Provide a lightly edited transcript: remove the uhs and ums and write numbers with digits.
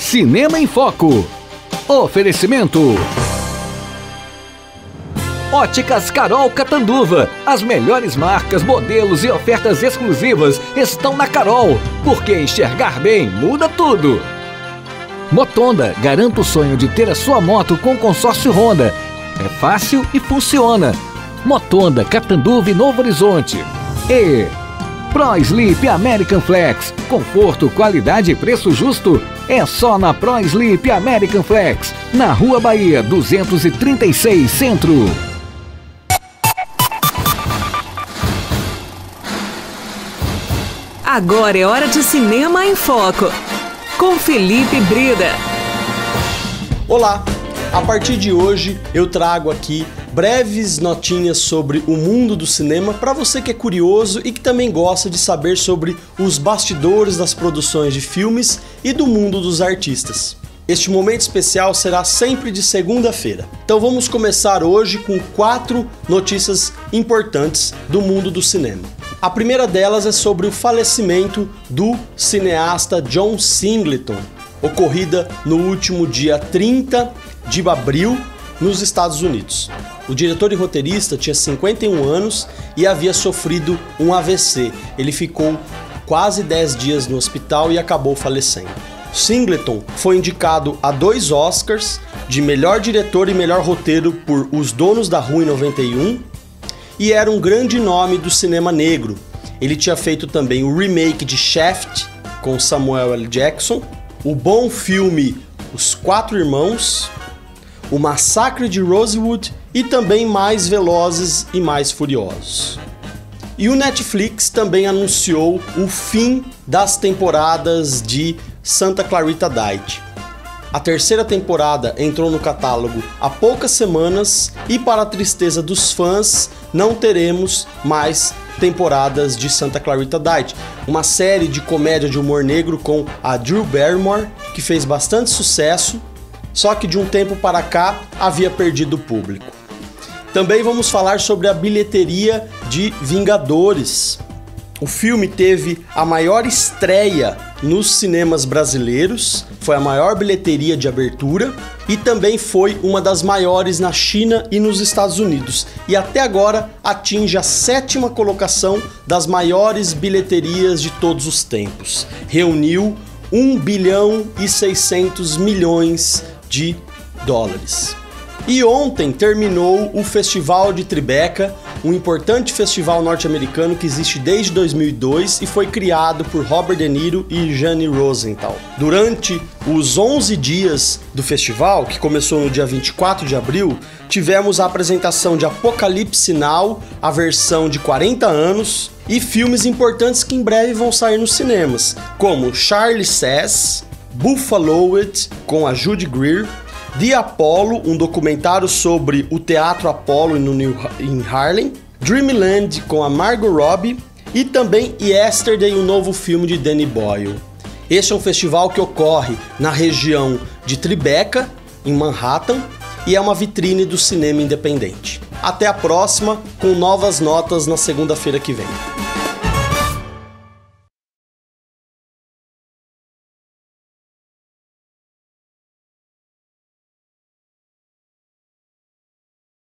Cinema em Foco. Oferecimento. Óticas Carol Catanduva. As melhores marcas, modelos e ofertas exclusivas estão na Carol, porque enxergar bem muda tudo. Motonda. Garanta o sonho de ter a sua moto com o consórcio Honda. É fácil e funciona. Motonda, Catanduva e Novo Horizonte. E Pro Sleep American Flex. Conforto, qualidade e preço justo é só na Pro Sleep American Flex, na Rua Bahia 236 Centro. Agora é hora de Cinema em Foco, com Felipe Brida. Olá! A partir de hoje eu trago aqui breves notinhas sobre o mundo do cinema para você que é curioso e que também gosta de saber sobre os bastidores das produções de filmes e do mundo dos artistas. Este momento especial será sempre de segunda-feira. Então vamos começar hoje com 4 notícias importantes do mundo do cinema. A primeira delas é sobre o falecimento do cineasta John Singleton, ocorrida no último dia 30 de abril nos Estados Unidos. O diretor e roteirista tinha 51 anos e havia sofrido um AVC. Ele ficou quase 10 dias no hospital e acabou falecendo. Singleton foi indicado a 2 Oscars de melhor diretor e melhor roteiro por Os Donos da Rua em 91 e era um grande nome do cinema negro. Ele tinha feito também o remake de Shaft com Samuel L. Jackson, o bom filme Os Quatro Irmãos, O Massacre de Rosewood e também Mais Velozes e Mais Furiosos. E o Netflix também anunciou o fim das temporadas de Santa Clarita Diet. A 3ª temporada entrou no catálogo há poucas semanas e, para a tristeza dos fãs, não teremos mais temporadas de Santa Clarita Diet, uma série de comédia de humor negro com a Drew Barrymore, que fez bastante sucesso, só que de um tempo para cá havia perdido o público. Também vamos falar sobre a bilheteria de Vingadores. O filme teve a maior estreia nos cinemas brasileiros, foi a maior bilheteria de abertura e também foi uma das maiores na China e nos Estados Unidos. E até agora atinge a 7ª colocação das maiores bilheterias de todos os tempos. Reuniu 1 bilhão e 600 milhões de dólares. E ontem terminou o Festival de Tribeca, um importante festival norte-americano que existe desde 2002 e foi criado por Robert De Niro e Gianni Rosenthal. Durante os 11 dias do festival, que começou no dia 24 de abril, tivemos a apresentação de Apocalipse Now, a versão de 40 anos, e filmes importantes que em breve vão sair nos cinemas, como Charlie Says, Buffalo It, com a Judy Greer, The Apollo, um documentário sobre o Teatro Apollo em Harlem, Dreamland com a Margot Robbie e também Yesterday, um novo filme de Danny Boyle. Este é um festival que ocorre na região de Tribeca, em Manhattan, e é uma vitrine do cinema independente. Até a próxima, com novas notas na segunda-feira que vem.